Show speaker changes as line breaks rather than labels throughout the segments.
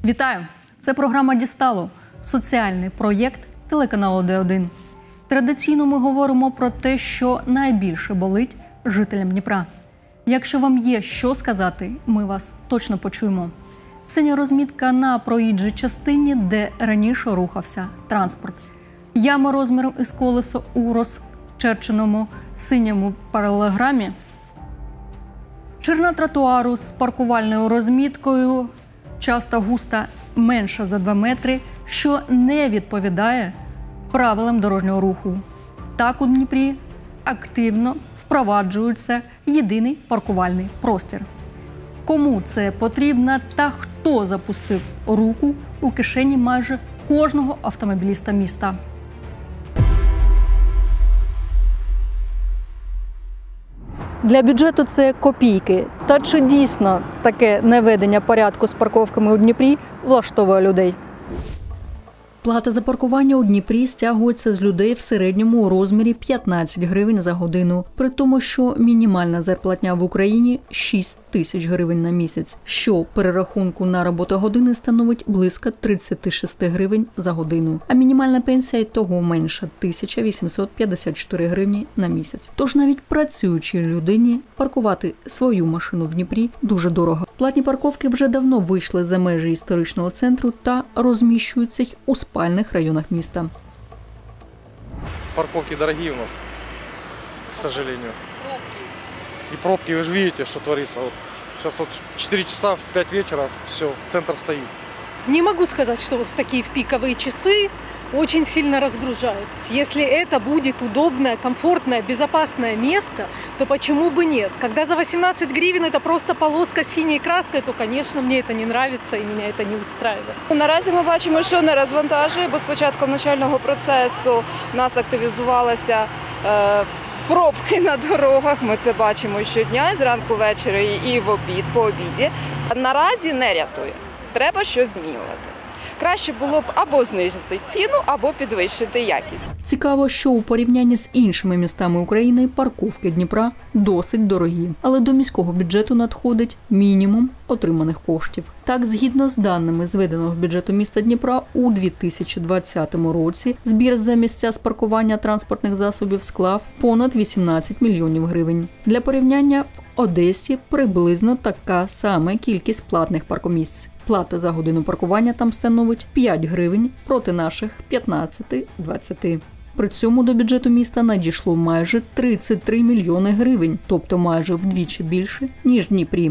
Вітаю! Це програма «Дістало» – соціальний проєкт телеканалу Д1. Традиційно ми говоримо про те, що найбільше болить жителям Дніпра. Якщо вам є що сказати, ми вас точно почуємо. Синя розмітка на проїжджій частині, де раніше рухався транспорт. Яма розміром із колесо у розчерченому синьому паралелограмі. Ширина тротуару з паркувальною розміткою часто густа менша за 2 метри, що не відповідає правилам дорожнього руху. Так у Дніпрі активно впроваджується єдиний паркувальний простір. Кому це потрібно та хто запустив руку у кишені майже кожного автомобіліста міста? Для бюджету це копійки. Та чи дійсно таке неведення порядку з парковками у Дніпрі влаштовує людей? Плата за паркування у Дніпрі стягується з людей в середньому у розмірі 15 гривень за годину, при тому, що мінімальна зарплатня в Україні – 6 тисяч гривень на місяць, що перерахунку на роботогодини становить близько 36 гривень за годину, а мінімальна пенсія й того менша – 1854 гривні на місяць. Тож навіть працюючій людині паркувати свою машину в Дніпрі дуже дорого. Платні парковки вже давно вийшли за межі історичного центру та розміщуються й у спальных районах места.
Парковки дорогие у нас, к сожалению. И пробки, вы же видите, что творится. Вот сейчас вот 4 часа в 5 вечера, все, центр стоит.
Не могу сказать, что вот в такие пиковые часы очень сильно разгружает. Если это будет удобное, комфортное, безопасное место, то почему бы нет? Когда за 18 гривен это просто полоска синей краской, то, конечно, мне это не нравится и меня это не устраивает.
Наразі ми бачимо, що не розвантажує, бо з початком навчального процесу в нас активізувалися пробки на дорогах. Ми це бачимо щодня, зранку ввечері і в обід, по обіді. Наразі не рятує. Треба щось змінювати. Краще було б або знизити ціну, або підвищити якість.
Цікаво, що у порівнянні з іншими містами України парковки Дніпра досить дорогі. Але до міського бюджету надходить мінімум отриманих коштів. Так, згідно з даними зведеного бюджету міста Дніпра, у 2020 році збір за місця з паркування транспортних засобів склав понад 18 мільйонів гривень. Для порівняння, в Одесі приблизно така сама кількість платних паркомісць. Плата за годину паркування там становить 5 гривень проти наших 15-20. При цьому до бюджету міста надійшло майже 33 мільйони гривень, тобто майже вдвічі більше, ніж в Дніпрі.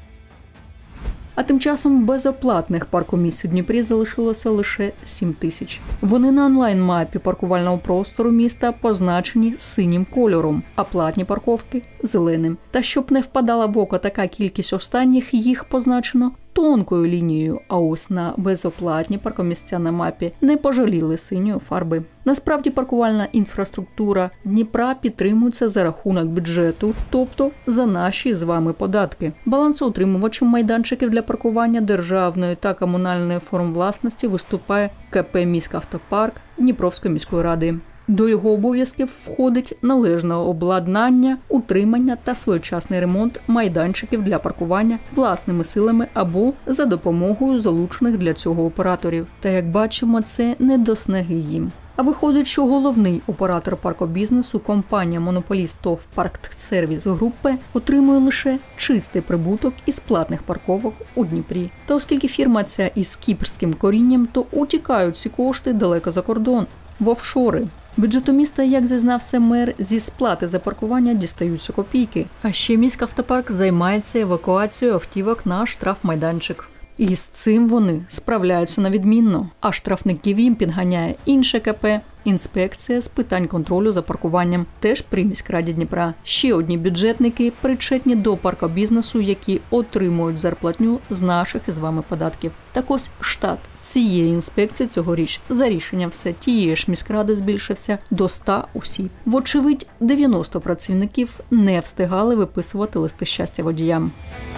А тим часом безоплатних паркомісць у Дніпрі залишилося лише 7 тисяч. Вони на онлайн-мапі паркувального простору міста позначені синім кольором, а платні парковки – зеленим. Та щоб не впадала в око така кількість останніх, їх позначено тонкою лінією, а ось на безоплатні паркомісця на мапі не пожаліли синьої фарби. Насправді паркувальна інфраструктура Дніпра підтримується за рахунок бюджету, тобто за наші з вами податки. Балансоутримувачем майданчиків для паркування державної та комунальної форм власності виступає КП «Міськавтопарк» Дніпровської міської ради. До його обов'язків входить належне обладнання, утримання та своєчасний ремонт майданчиків для паркування власними силами або за допомогою залучених для цього операторів. Та, як бачимо, це не до снаги їм. А виходить, що головний оператор паркобізнесу, компанія-монополіст ТОВ «Парксервіс Группе» отримує лише чистий прибуток із платних парковок у Дніпрі. Та оскільки фірма ця із кіпрським корінням, то утікають ці кошти далеко за кордон, в офшори. Бюджету міста, як зізнався мер, зі сплати за паркування дістаються копійки. А ще міськавтопарк займається евакуацією автівок на штрафмайданчик. І з цим вони справляються на відмінно. А штрафників їм підганяє інше КП – інспекція з питань контролю за паркуванням, теж при міськраді Дніпра. Ще одні бюджетники причетні до паркобізнесу, які отримують зарплатню з наших із вами податків. Так ось штат цієї інспекції цьогоріч за рішенням все тієї ж міськради збільшився до 100 осіб. Вочевидь, 90 працівників не встигали виписувати листи щастя водіям.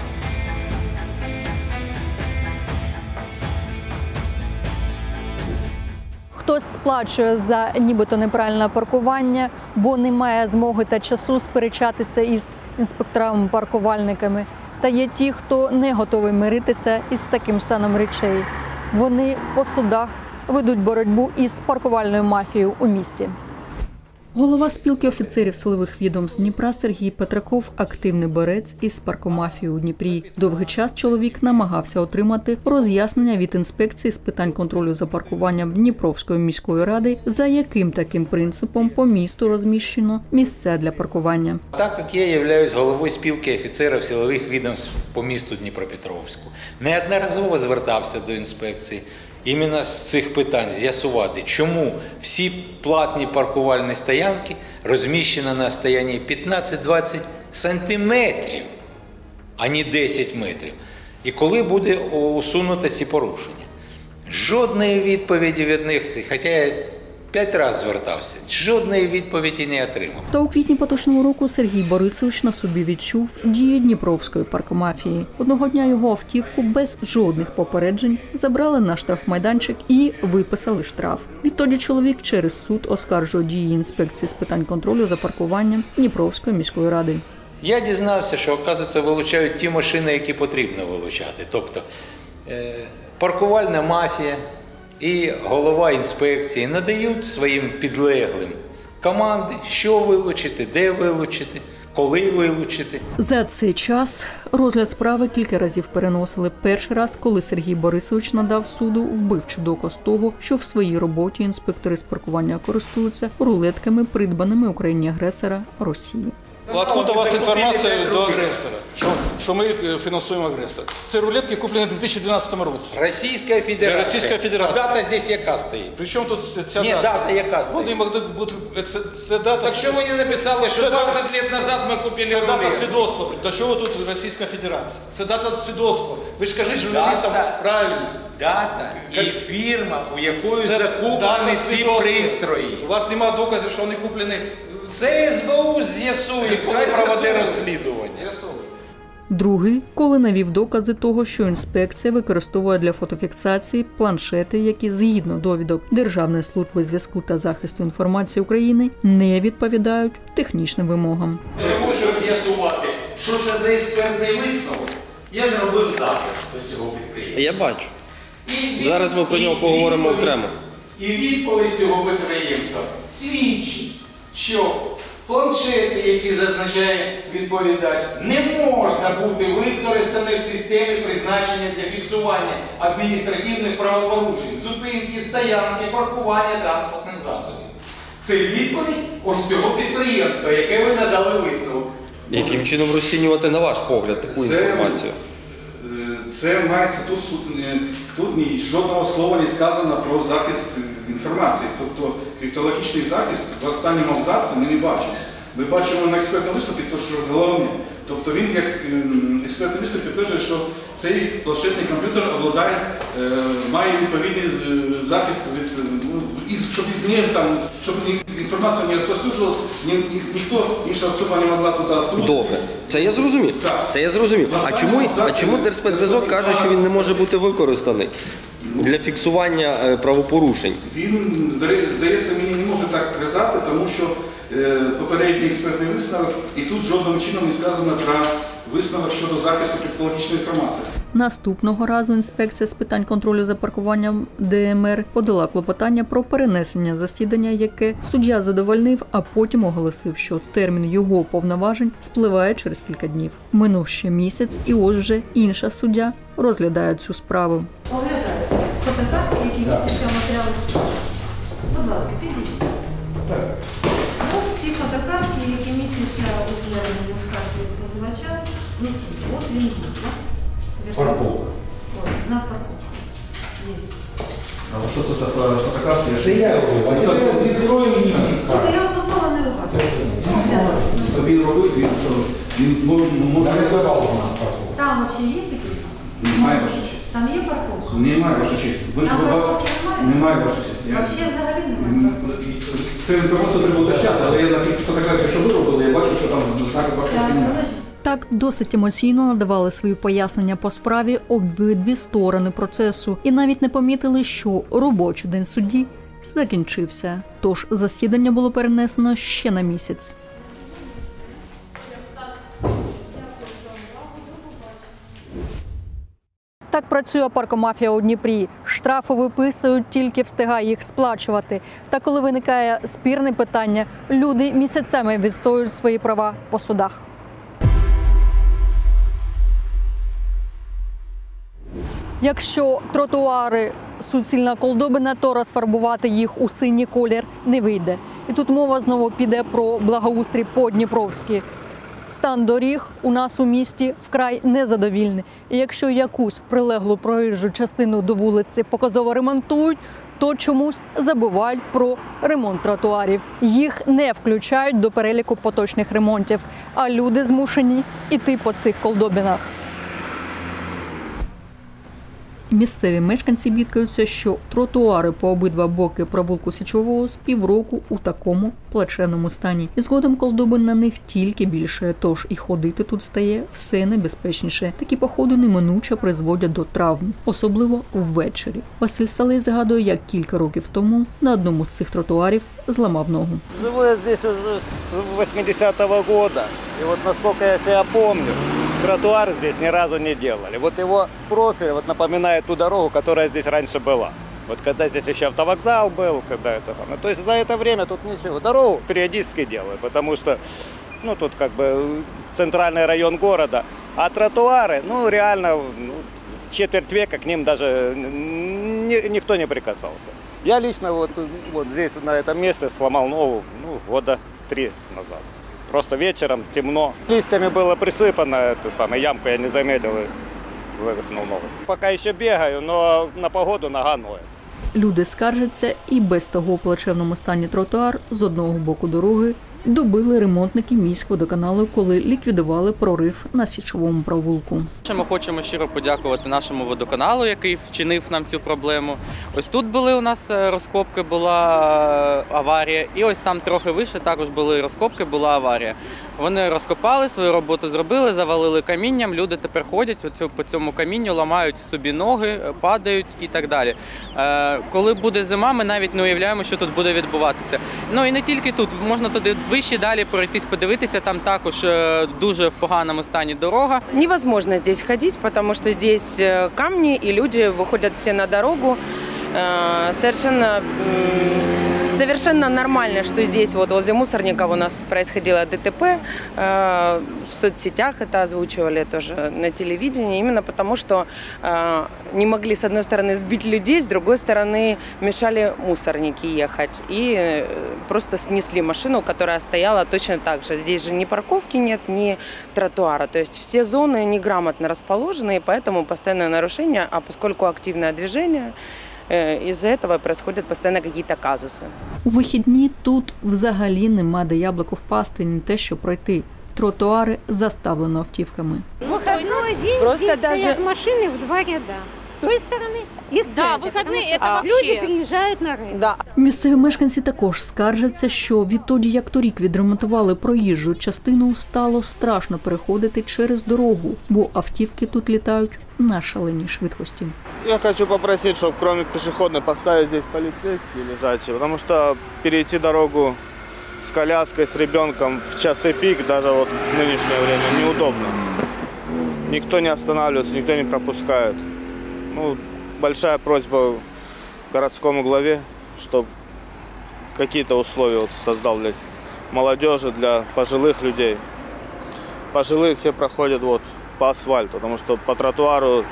Хтось сплачує за нібито неправильне паркування, бо немає змоги та часу сперечатися із інспекторами-паркувальниками. Та є ті, хто не готовий миритися із таким станом речей. Вони по судах ведуть боротьбу із паркувальною мафією у місті. Голова спілки офіцерів силових відомств Дніпра Сергій Петраков – активний борець із паркомафією у Дніпрі. Довгий час чоловік намагався отримати роз'яснення від інспекції з питань контролю за паркуванням Дніпровської міської ради, за яким таким принципом по місту розміщено місця для паркування.
Так як я являюсь головою спілки офіцерів силових відомств по місту Дніпропетровську, неодноразово звертався до інспекції іменно з цих питань з'ясувати, чому всі платні паркувальні стоянки розміщені на стоянні 15-20 сантиметрів, а не 10 метрів. І коли буде усунуто ці порушення. Жодної відповіді від них, хоча я 5 разів звертався, жодної відповіді не отримав.
Та у квітні поточного року Сергій Борисович на собі відчув дії Дніпровської паркомафії. Одного дня його автівку без жодних попереджень забрали на штрафмайданчик і виписали штраф. Відтоді чоловік через суд оскаржує дії інспекції з питань контролю за паркуванням Дніпровської міської ради.
Я дізнався, що, оказується, вилучають ті машини, які потрібно вилучати. Тобто паркувальна мафія і голова інспекції надають своїм підлеглим команди, що вилучити, де вилучити, коли вилучити.
За цей час розгляд справи кілька разів переносили. Перший раз, коли Сергій Борисович надав суду вбивчий доказ того, що в своїй роботі інспектори з паркування користуються рулетками, придбаними у країні-агресора Росії.
Откуда у вас інформація до агресора, що ми фінансуємо агресора? Це рулетки куплені в 2012 році.
Російська Федерація.
Російська Федерація.
А дата здесь яка стоїть?
Причому тут ця
Ні, дата яка стоїть?
Вони могли бути, це дата...
Так що ви не написали, що 20 років назад ми купили
Це дата
рулетки?
свідоцтва. До чого тут Російська Федерація? Це дата свідоцтва. Ви ж кажіть журналістам правильно.
Дата і фірма, у якої закуплені ці пристрої.
У вас немає доказів, що вони куплені...
Це СБУ з'ясує, коли проведе розслідування.
Другий, коли навів докази того, що інспекція використовує для фотофіксації планшети, які згідно довідок Державної служби зв'язку та захисту інформації України не відповідають технічним вимогам.
Я хочу з'ясувати, що це за експертний висновок. Я зробив запит до цього підприємства.
Я бачу. Зараз ми про нього поговоримо окремо.
І відповідь цього підприємства свідчить, що планшети, які зазначає відповідач, не можна бути використані в системі призначення для фіксування адміністративних правопорушень, зупинки, стоянки, паркування транспортних засобів. Це відповідь ось цього підприємства, яке ви надали висновок.
Яким чином розцінювати, на ваш погляд, таку інформацію?
Це мається тут ні жодного слова не сказано про захист інформації. Тобто криптологічний захист в останньому абзаці ми не бачимо. Ми бачимо на експертному висновку, то що головне. Тобто він, як експертний висновок, підтверджує, що цей планшетний комп'ютер має відповідний захист, щоб із нього щоб інформація не розповсюджувалася, ніхто, інша особа не могла туди втрутитися.
Добре, це я зрозумів. Це я зрозумів. А чому Держспецзв'язок каже, що він не може бути використаний для фіксування правопорушень?
Він, здається, мені не може так казати, тому що попередній експертний висновок, і тут жодним чином не сказано про висновок щодо захисту криптологічної інформації.
Наступного разу інспекція з питань контролю за паркуванням ДМР подала клопотання про перенесення засідання, яке суддя задовольнив, а потім оголосив, що термін його повноважень спливає через кілька днів. Минув ще місяць, і ось вже інша суддя розглядає цю справу.
Оглядаються фотокартки, які містяться в матеріалі справи. Будь ласка, підійдіть. Ці фотокартки, які містяться у зверненні скарзі позивача, от він є.
Парковка.
Знак парковки. Є.
А що це за фотокартки? Це я робив. А тепер відкрою мені.
Я вам дозволила не рухатися.
Він робив, він може рисував знак парковки.
Там взагалі є такий знак?
Немає, ваша честь.
Там є парковка?
Немає, ваша честь.
Там парковки немає?
Немає, ваша честь.
Взагалі взагалі немає парковки?
Це інформацію треба уточняти, але я на тій фотографії, що ви робили, я бачу, що там знаки парковки немає.
Так досить емоційно надавали свої пояснення по справі обидві сторони процесу і навіть не помітили, що робочий день судді закінчився. Тож засідання було перенесено ще на місяць. Так працює паркомафія у Дніпрі. Штрафи виписують, тільки встигає їх сплачувати. Та коли виникає спірне питання, люди місяцями відстоюють свої права по судах. Якщо тротуари суцільна колдобина, то розфарбувати їх у синій колір не вийде. І тут мова знову піде про благоустрій по-дніпровськи. Стан доріг у нас у місті вкрай незадовільний. І якщо якусь прилеглу проїжджу частину до вулиці показово ремонтують, то чомусь забувають про ремонт тротуарів. Їх не включають до переліку поточних ремонтів, а люди змушені йти по цих колдобинах. Місцеві мешканці бідкаються, що тротуари по обидва боки провулку Січового з півроку у такому плачевному стані. І згодом колдобин на них тільки більше, тож і ходити тут стає все небезпечніше. Такі походи неминуче призводять до травм, особливо ввечері. Василь Сталий згадує, як кілька років тому на одному з цих тротуарів зламав ногу.
Живу я здесь уже с 80-го года, и вот насколько я себя помню, тротуар здесь ни разу не делали. Вот его профиль вот напоминает ту дорогу, которая здесь раньше была. Вот когда здесь еще автовокзал был, когда это самое. То есть за это время тут ничего. Дорогу периодически делают, потому что, ну, тут как бы центральный район города. А тротуары, ну, реально, четверть века к ним даже никто не прикасался. Я лично вот здесь, на этом месте, сломал ногу, года 3 назад. Просто вечером темно. Листьями было присыпано, ямку я не заметил и вывихнул ногу. Пока еще бегаю, но на погоду нога ноет.
Люди скаржаться, і без того у плачевному стані тротуар з одного боку дороги добили ремонтники міськводоканалу, коли ліквідували прорив на Січовому провулку.
Ми хочемо щиро подякувати нашому водоканалу, який вчинив нам цю проблему. Ось тут були у нас розкопки, була аварія, і ось там трохи вище також були розкопки, була аварія. Вони розкопали, свою роботу зробили, завалили камінням, люди тепер ходять по цьому камінню, ламають собі ноги, падають і так далі. Коли буде зима, ми навіть не уявляємо, що тут буде відбуватися. Ну і не тільки тут, можна туди вище далі пройтись, подивитися, там також дуже в поганому стані дорога.
Невозможно здесь ходить, потому что здесь камни, и люди выходят все на дорогу. Совершенно нормально, что здесь вот возле мусорников у нас происходило ДТП. В соцсетях это озвучивали тоже на телевидении, именно потому что не могли с одной стороны сбить людей, с другой стороны мешали мусорники ехать. И просто снесли машину, которая стояла точно так же. Здесь же ни парковки нет, ни тротуара. То есть все зоны неграмотно расположены, и поэтому постоянное нарушение, а поскольку активное движение, із-за этого происходят постійно якісь казуси.
У вихідні тут взагалі нема де яблуку впасти, ні те, що пройти. Тротуари заставлено автівками.
Выходной день
Просто
здесь
даже
стоят машины в 2 ряда. С той стороны и с
Да,
этой.
выходные это вообще.
Люди приезжают на рынок.
Да.
Місцеві мешканці також скаржаться, що відтоді, як торік відремонтували проїжджу частину, стало страшно переходити через дорогу, бо автівки тут літають на шаленій швидкості.
Я хочу попросить, чтобы кроме пешеходной поставить здесь полицейские лежачие, потому что перейти дорогу с коляской, с ребенком в часы пик, даже вот в нынешнее время, неудобно. Никто не останавливается, никто не пропускает. Ну, большая просьба городскому главе, чтобы какие-то условия вот создал для молодежи, для пожилых людей. Пожилые все проходят вот по асфальту, потому что по тротуару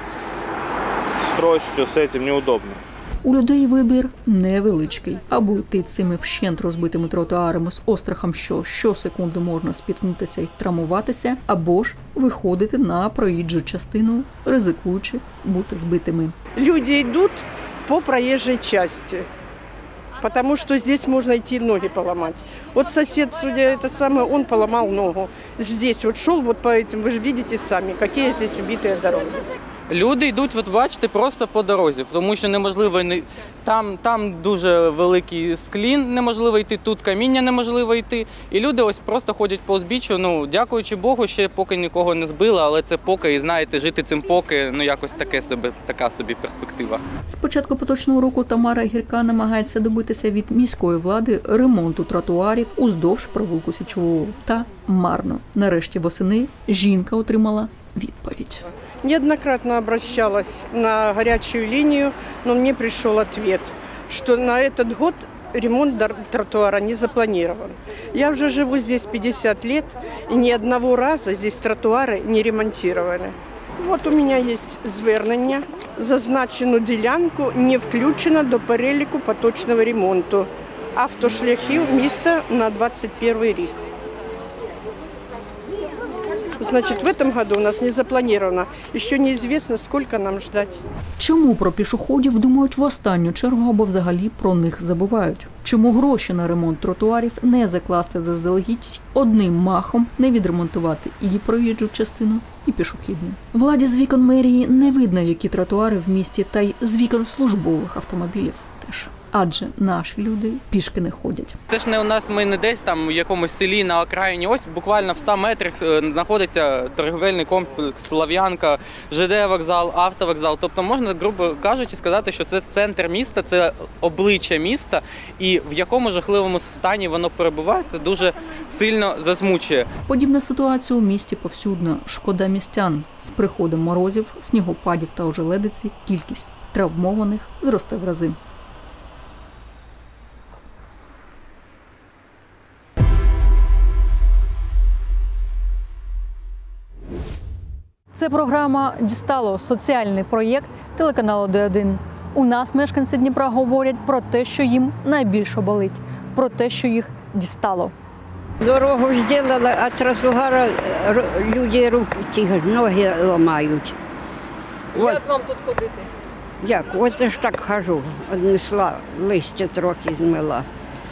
с тростью с этим неудобно.
У людей вибір невеличкий. Або йти цими вщент розбитими тротуарами з острахом, що щосекунди можна спіткнутися і травмуватися, або ж виходити на проїжджу частину, ризикуючи бути збитими.
Люди идут по проезжей части, потому что здесь можно идти ноги поломать. Вот сосед, судя это самое, он поломал ногу. Здесь вот шел вот по этим, вы же видите сами, какие здесь убитые дороги.
Люди йдуть, от бачите, просто по дорозі, тому що неможливо, там дуже великий склін, неможливо йти, тут каміння неможливо йти. І люди ось просто ходять по узбіччю, ну, дякуючи Богу, ще поки нікого не збили, але це поки, і знаєте, жити цим поки, ну, якось така собі перспектива.
З початку поточного року Тамара Гірка намагається добитися від міської влади ремонту тротуарів уздовж провулку Січового. Та марно. Нарешті восени жінка отримала відповідь.
Неоднократно обращалась на горячую линию, но мне пришел ответ, что на этот год ремонт тротуара не запланирован. Я уже живу здесь 50 лет, и ни одного раза здесь тротуары не ремонтировали. Вот у меня есть звернення. Зазначену ділянку не включено до переліку поточного ремонту автошляхів міста на 2021 рік. Значит, в этом году у нас не запланировано. Еще неизвестно, сколько нам ждать.
Чому про пішоходів думають в останню чергу або взагалі про них забувають? Чому гроші на ремонт тротуарів не закласти заздалегідь, одним махом не відремонтувати і проїжджу частину, і пішохідну? Владі з вікон мерії не видно, які тротуари в місті, та й з вікон службових автомобілів теж. Адже наші люди пішки не ходять.
Це ж не у нас, ми не десь там у якомусь селі на окраїні. Ось буквально в 100 метрах знаходиться торговельний комплекс Слов'янка, ЖД-вокзал, автовокзал. Тобто можна, грубо кажучи, сказати, що це центр міста, це обличчя міста. І в якому жахливому стані воно перебуває, це дуже сильно засмучує.
Подібна ситуація у місті повсюдно. Шкода містян. З приходом морозів, снігопадів та ожеледиці кількість травмованих зросте в рази. Це програма «Дістало» – соціальний проєкт телеканалу Д1. У нас мешканці Дніпра говорять про те, що їм найбільше болить, про те, що їх дістало.
Дорогу зробили, а тротуара люди руки, ноги ламають.
Як вам тут ходити?
Як? От я ж так хожу. Однесла, листя трохи змила.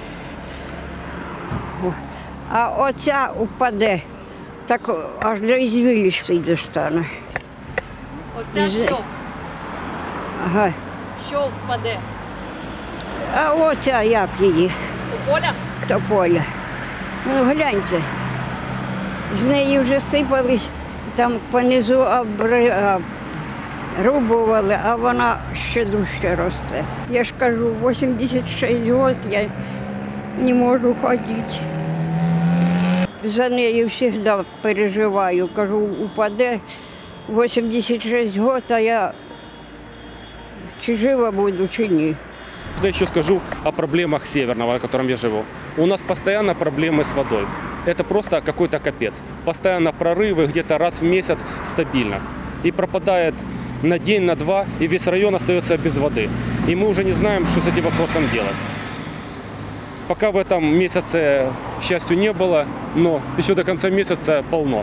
А оця упаде. Так аж до ізвілістей достане.
Оця що?
Ага.
Що впаде?
А оця як її?
Тополя?
Тополя. Ну гляньте. З неї вже сипались, там понизу рубували, а вона ще дужче росте. Я ж кажу, 86 років я не можу ходити. За нею завжди переживаю. Кажу, упаде 86 років, а я чи жива буду, чи ні.
Я еще скажу о проблемах Северного, в котором я живу. У нас постоянно проблемы с водой. Это просто какой-то капец. Постоянно прорывы, где-то раз в месяц стабильно. И пропадает на день, на два, и весь район остается без воды. И мы уже не знаем, что с этим вопросом делать. Пока в этом месяце, к счастью, не было, но еще до конца месяца полно.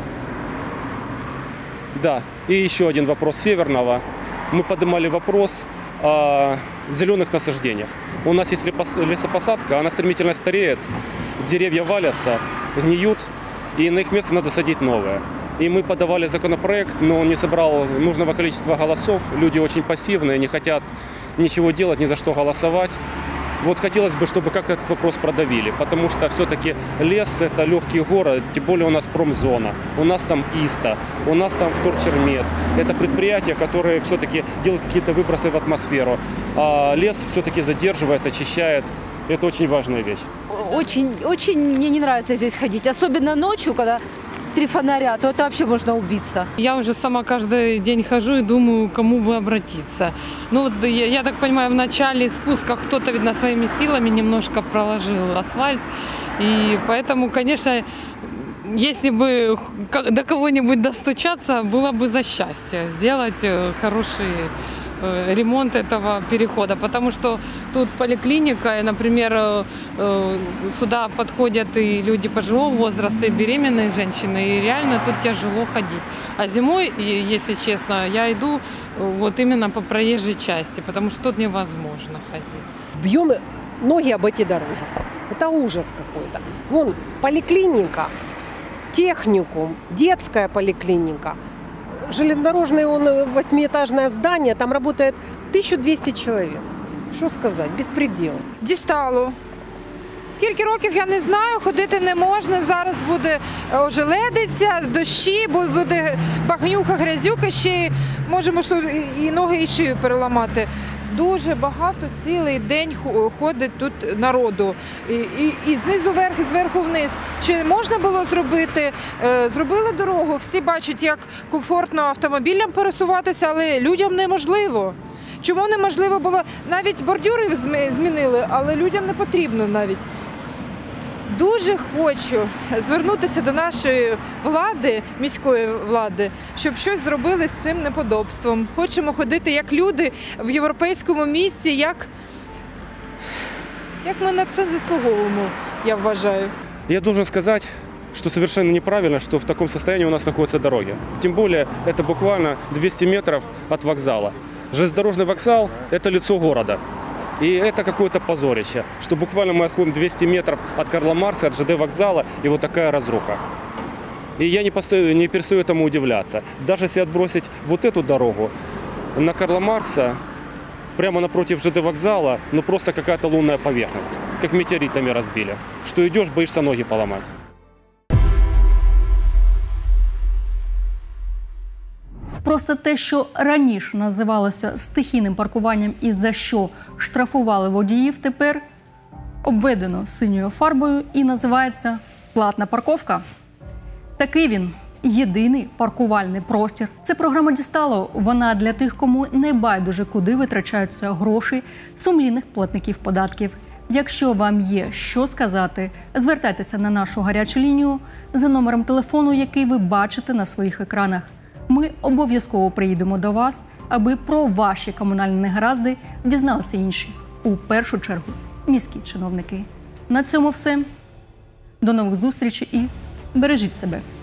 Да, и еще один вопрос Северного. Мы поднимали вопрос о зеленых насаждениях. У нас есть лесопосадка, она стремительно стареет, деревья валятся, гниют, и на их место надо садить новое. И мы подавали законопроект, но он не собрал нужного количества голосов. Люди очень пассивные, не хотят ничего делать, ни за что голосовать. Вот хотелось бы, чтобы как-то этот вопрос продавили, потому что все-таки лес – это легкий город, тем более у нас промзона, у нас там ИСТА, у нас там Вторчермет. Это предприятия, которые все-таки делают какие-то выбросы в атмосферу. А лес все-таки задерживает, очищает. Это очень важная вещь.
Очень мне не нравится здесь ходить, особенно ночью, когда 3 фонаря, то это вообще можно убиться.
Я уже сама каждый день хожу и думаю, к кому бы обратиться. Ну вот я так понимаю, в начале спуска кто-то, видно, своими силами немножко проложил асфальт. И поэтому, конечно, если бы до кого-нибудь достучаться, было бы за счастье сделать хороший ремонт этого перехода, потому что тут поликлиника, и, например, сюда подходят и люди пожилого возраста, и беременные женщины, и реально тут тяжело ходить. А зимой, если честно, я иду вот именно по проезжей части, потому что тут невозможно ходить.
Бьем ноги об эти дороги. Это ужас какой-то. Вон поликлиника, техникум, детская поликлиника. Железнодорожное 8-этажное здание, там работает 1200 человек. Що сказати, безпреділ.
Дістало. Скільки років, я не знаю, ходити не можна, зараз буде ожеледиця, дощі, буде багнюка, грязюка, ще можемо і ноги, і шию переламати. дуже багато, цілий день ходить тут народу. І знизу вверх, і зверху вниз. Чи можна було зробити? Зробили дорогу, всі бачать, як комфортно автомобілям пересуватися, але людям неможливо. Чому неможливо було? Навіть бордюри змінили, але людям не потрібно навіть. Дуже хочу звернутися до нашої влади, міської влади, щоб щось зробили з цим неподобством. Хочемо ходити як люди в європейському місті, як ми на це заслуговуємо, я вважаю.
Я должен сказать, что совершенно неправильно, что в таком состоянии у нас находятся дороги. Тем более, это буквально 200 метров от вокзала. Железнодорожный вокзал – это лицо города. И это какое-то позорище, что буквально мы отходим 200 метров от Карла Маркса, от ЖД вокзала, и вот такая разруха. И я не перестаю этому удивляться. Даже если отбросить вот эту дорогу, на Карла Маркса, прямо напротив ЖД вокзала, ну просто какая-то лунная поверхность, как метеоритами разбили. Что идешь, боишься ноги поломать.
Просто те, що раніше називалося стихійним паркуванням і за що штрафували водіїв, тепер обведено синьою фарбою і називається платна парковка. Такий він – єдиний паркувальний простір. Це програма «Дістало». Вона для тих, кому не байдуже, куди витрачаються гроші сумлінних платників податків. Якщо вам є що сказати, звертайтеся на нашу гарячу лінію за номером телефону, який ви бачите на своїх екранах. Ми обов'язково приїдемо до вас, аби про ваші комунальні негаразди дізналися інші. У першу чергу міські чиновники. На цьому все. До нових зустрічей і бережіть себе.